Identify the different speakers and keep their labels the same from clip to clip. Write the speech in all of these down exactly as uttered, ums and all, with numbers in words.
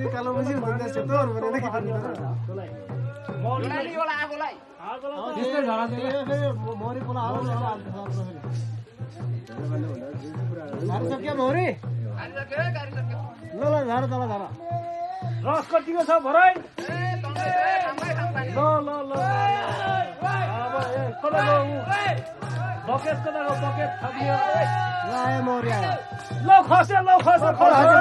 Speaker 1: बजी कालो बजी हुँदैन सेतोर भनेर के भन्नु
Speaker 2: गोलाई गोला आगोलाई
Speaker 1: त्यस्तै झडा दिए फेरि मोरी पोला आलो न गाडी सक्यो मोरी
Speaker 2: गाडी सक्यो गाडी सक्यो
Speaker 1: ल ल झर तल झर
Speaker 3: रस कतिको छ भरै
Speaker 2: ए टंगै टंगै टंगै
Speaker 3: ल ल ल अब ए कता गयो बकेट कता गयो बकेट थापियो
Speaker 1: ल आयो मोरी आयो
Speaker 3: ल खस्यो ल खस्यो खस्यो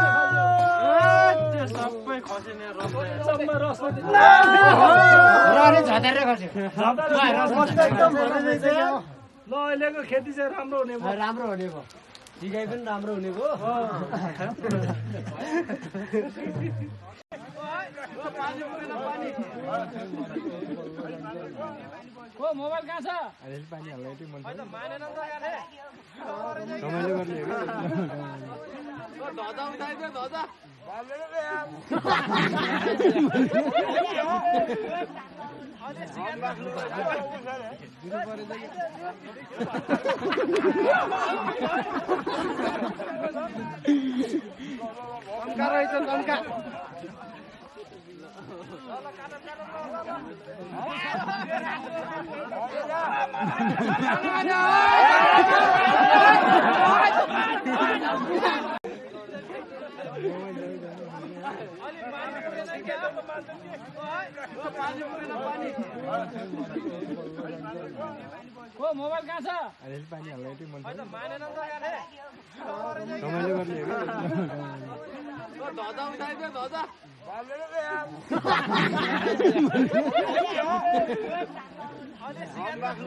Speaker 3: सबै खस्यो नि रस सबै रस
Speaker 1: रारे झटेर खस्यो एकदम भरे चाहिँ
Speaker 3: ल अहिलेको खेती चाहिँ राम्रो हुने भयो
Speaker 1: राम्रो हुने भयो सिकाइ पनि राम्रो हुने भयो
Speaker 3: ओ मोबाइल कहाँ छ
Speaker 1: अहिले पानी हाल्दै थियो मन
Speaker 3: मानेन त यारे
Speaker 1: रमाइलो गर्ने हो
Speaker 2: ओ धजा उठाइदियो धजा अनि सिगारेट बाक्नु
Speaker 1: तन्का रहेछ तन्का
Speaker 3: ओ मोबाइल कहाँ छ
Speaker 1: अहिले पानी हाल्दै थियो मन
Speaker 3: मानेन त यारे
Speaker 1: रमाइलो गर्ने हो
Speaker 2: ओ धजा उठाइदियो धजा अनि सिगारेट बाक्नु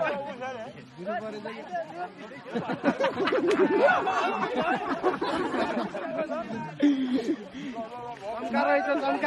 Speaker 1: तन्का रहेछ तन्का